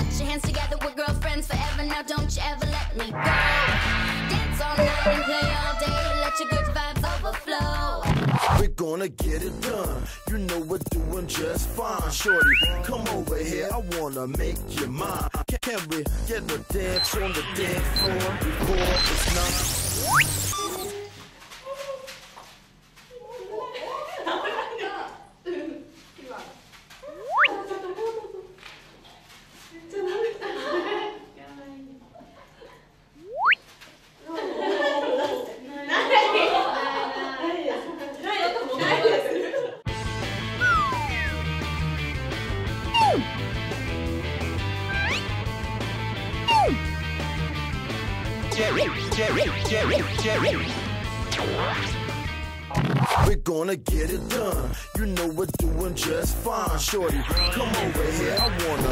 Put your hands together, we're girlfriends forever. Now don't you ever let me go. Dance all night and play all day. Let your good vibes overflow. We're gonna get it done. You know we're doing just fine. Shorty, come over here. I wanna make you mine. Can we get the dance on the dance floor before it's not? We're gonna get it done. You know we're doing just fine. Shorty, come over here. I wanna